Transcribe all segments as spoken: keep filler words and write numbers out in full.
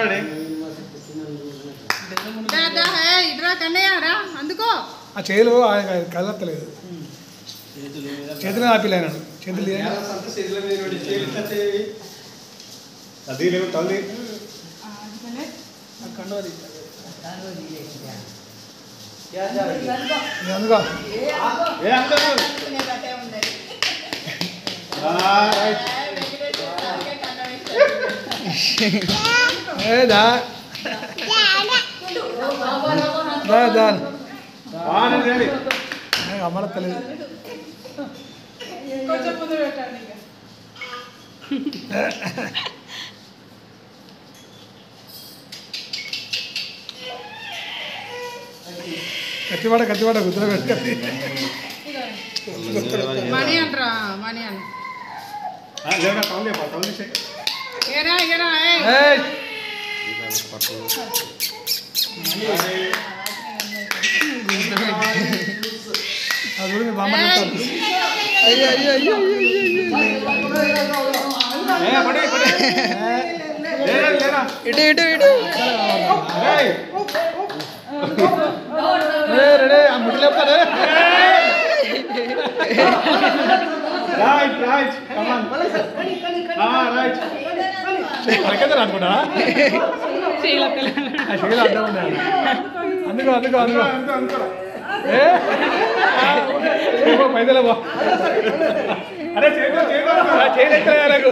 అందుకో ఆ చేతులు కదలలేదు చేతులు ఆపిలేనాడు చేతులు అది లేవు తల్లి అందుకో ఏదా అమర తెలియదు కత్తివాడ కత్తివాడ గుద్ర పెట్టి మనీ అంటారా మనీ అని ఏరా ఏరా అయ్యో అయ్యో అయ్యో ఇటు ఇటు ఇటు రెడీ ఆ ముట్టి లేపుతారే అనుకుంటా అందుకో అందుకో అందుకో పైదల బా అరే చేయలేదు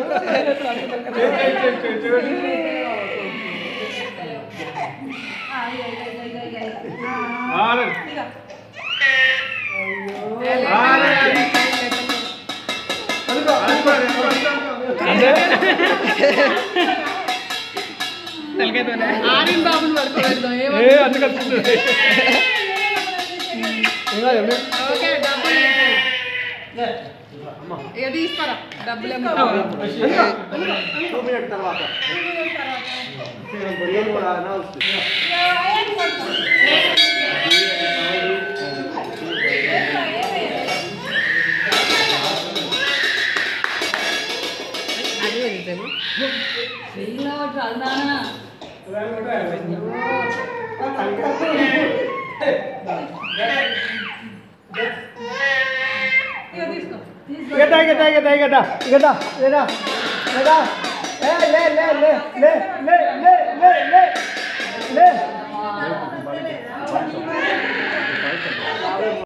ఆరిన్ బాబుని పడుకోలేదు అందుకే ఓకే డబ్బులు ఇక తీస్తారా డబ్బులు గడ్డ గడ్డ గడ్డ గడ్డ గడ్డ లేడా లేడా లే లే లే లే లే లే లే లే లే